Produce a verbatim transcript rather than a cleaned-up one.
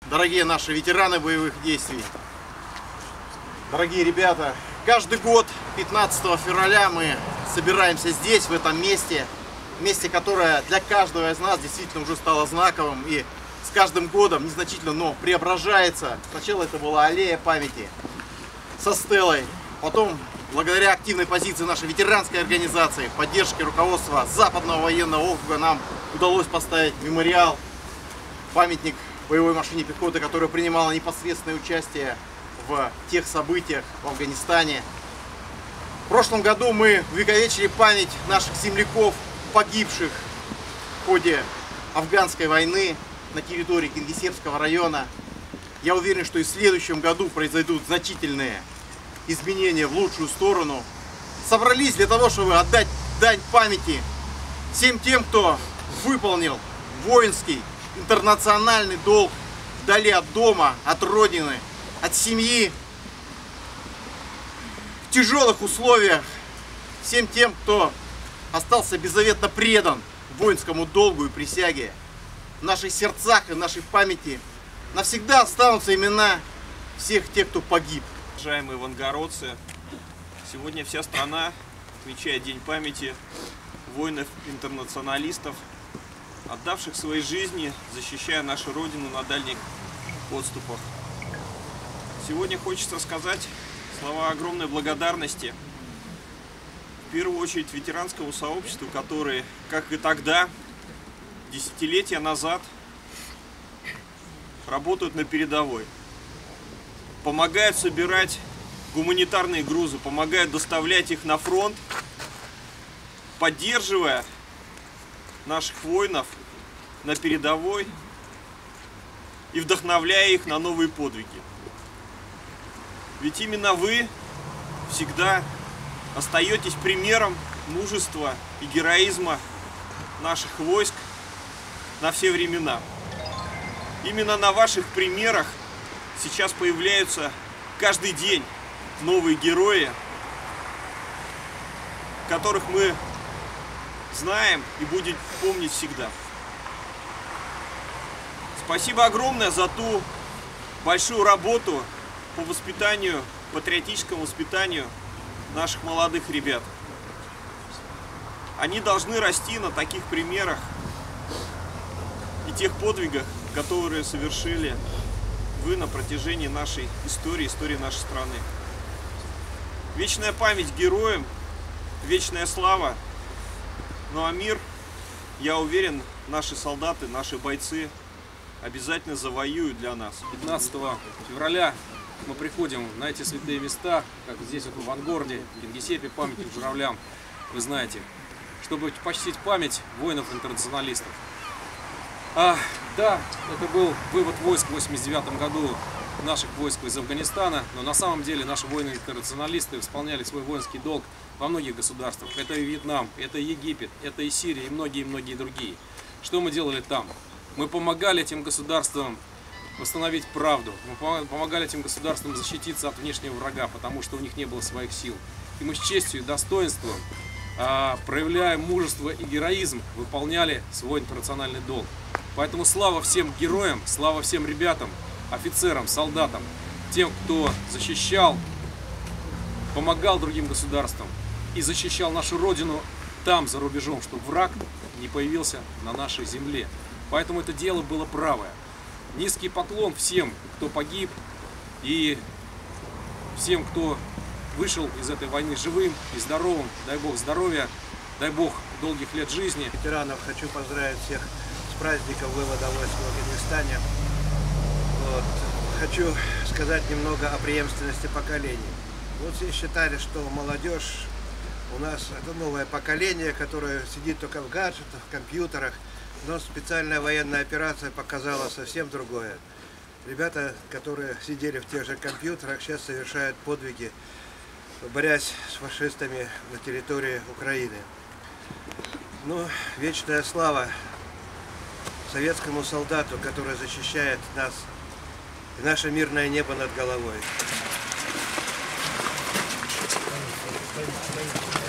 Дорогие наши ветераны боевых действий, дорогие ребята, каждый год пятнадцатого февраля мы собираемся здесь, в этом месте, месте, которое для каждого из нас действительно уже стало знаковым и с каждым годом незначительно, но преображается. Сначала это была аллея памяти со стелой, потом, благодаря активной позиции нашей ветеранской организации, поддержке руководства Западного военного округа, нам удалось поставить мемориал, памятник боевой машине пехоты, которая принимала непосредственное участие в тех событиях в Афганистане. В прошлом году мы увековечили память наших земляков, погибших в ходе афганской войны на территории Кингисеппского района. Я уверен, что и в следующем году произойдут значительные изменения в лучшую сторону. Собрались для того, чтобы отдать дань памяти всем тем, кто выполнил воинский интернациональный долг вдали от дома, от родины, от семьи, в тяжелых условиях, всем тем, кто остался беззаветно предан воинскому долгу и присяге. В наших сердцах и в нашей памяти навсегда останутся имена всех тех, кто погиб. Уважаемые вангородцы, сегодня вся страна отмечает День памяти воинов-интернационалистов, отдавших свои жизни, защищая нашу Родину на дальних подступах. Сегодня хочется сказать слова огромной благодарности, в первую очередь ветеранскому сообществу, которые, как и тогда, десятилетия назад, работают на передовой, помогают собирать гуманитарные грузы, помогают доставлять их на фронт, поддерживая наших воинов на передовой и вдохновляя их на новые подвиги. Ведь именно вы всегда остаетесь примером мужества и героизма наших войск на все времена. Именно на ваших примерах сейчас появляются каждый день новые герои, которых мы знаем и будем помнить всегда. Спасибо огромное за ту большую работу по воспитанию, патриотическому воспитанию наших молодых ребят. Они должны расти на таких примерах и тех подвигах, которые совершили вы на протяжении нашей истории, истории нашей страны. Вечная память героям, вечная слава. Ну а мир, я уверен, наши солдаты, наши бойцы обязательно завоюют для нас. пятнадцатого февраля мы приходим на эти святые места, как здесь вот в Ангорде, в Кингисеппе, памятник журавлям, вы знаете, чтобы почтить память воинов-интернационалистов. А, да, это был вывод войск в восемьдесят девятом году наших войск из Афганистана, но на самом деле наши воины-интернационалисты исполняли свой воинский долг во многих государствах. Это и Вьетнам, это и Египет, это и Сирия, и многие-многие другие. Что мы делали там? Мы помогали этим государствам восстановить правду, мы помогали этим государствам защититься от внешнего врага, потому что у них не было своих сил. И мы с честью и достоинством, проявляя мужество и героизм, выполняли свой интернациональный долг. Поэтому слава всем героям, слава всем ребятам, офицерам, солдатам, тем, кто защищал, помогал другим государствам и защищал нашу Родину там, за рубежом, чтобы враг не появился на нашей земле. Поэтому это дело было правое. Низкий поклон всем, кто погиб, и всем, кто вышел из этой войны живым и здоровым. Дай Бог здоровья, дай Бог долгих лет жизни. Ветеранов хочу поздравить всех с праздником вывода войск в Афганистане. Вот. Хочу сказать немного о преемственности поколений. Вот все считали, что молодежь у нас это новое поколение, которое сидит только в гаджетах, в компьютерах. Но специальная военная операция показала совсем другое. Ребята, которые сидели в тех же компьютерах, сейчас совершают подвиги, борясь с фашистами на территории Украины. Ну, вечная слава советскому солдату, который защищает нас и наше мирное небо над головой.